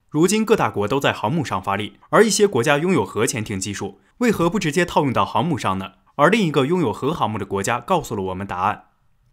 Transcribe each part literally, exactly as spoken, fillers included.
如今各大国都在航母上发力，而一些国家拥有核潜艇技术，为何不直接套用到航母上呢？而另一个拥有核航母的国家告诉了我们答案。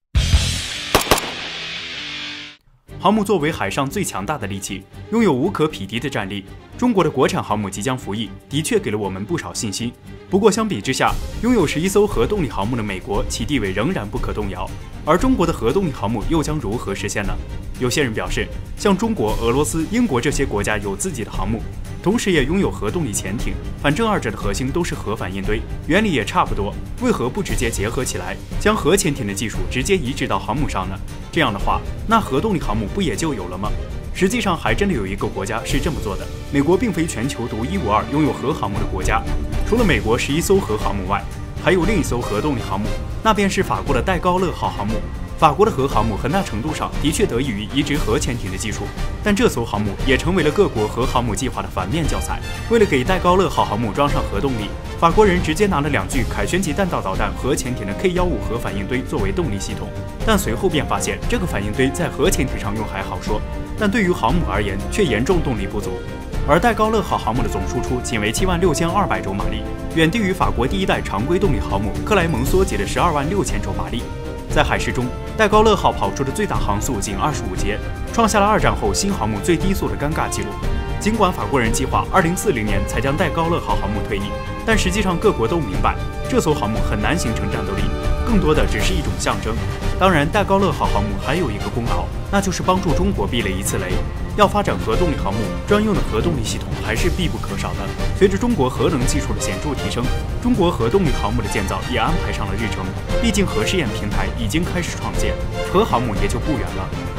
航母作为海上最强大的利器，拥有无可匹敌的战力。中国的国产航母即将服役，的确给了我们不少信心。不过相比之下，拥有十一艘核动力航母的美国，其地位仍然不可动摇。而中国的核动力航母又将如何实现呢？有些人表示，像中国、俄罗斯、英国这些国家有自己的航母，同时也拥有核动力潜艇，反正二者的核心都是核反应堆，原理也差不多，为何不直接结合起来，将核潜艇的技术直接移植到航母上呢？这样的话，那核动力航母不也就有了吗？实际上还真的有一个国家是这么做的。美国并非全球独一无二拥有核航母的国家，除了美国十一艘核航母外，还有另一艘核动力航母，那便是法国的戴高乐号航母。法国的核航母很大程度上的确得益于移植核潜艇的技术，但这艘航母也成为了各国核航母计划的反面教材。为了给戴高乐号航母装上核动力，法国人直接拿了两具凯旋级弹道导弹核潜艇的 K 十五 核反应堆作为动力系统，但随后便发现这个反应堆在核潜艇上用还好说，但对于航母而言却严重动力不足。而戴高乐号航母的总输出仅为七万六千二百轴马力，远低于法国第一代常规动力航母克莱蒙梭级的十二万六千轴马力。在海试中，戴高乐号跑出的最大航速仅二十五节，创下了二战后新航母最低速的尴尬纪录。尽管法国人计划二零四零年才将戴高乐号航母退役，但实际上各国都明白，这艘航母很难形成战斗力，更多的只是一种象征。当然，戴高乐号航母还有一个功劳，那就是帮助中国避了一次雷。要发展核动力航母，专用的核动力系统还是必不可少的。随着中国核能技术的显著提升，中国核动力航母的建造也安排上了日程。毕竟核试验平台已经开始创建，核航母也就不远了。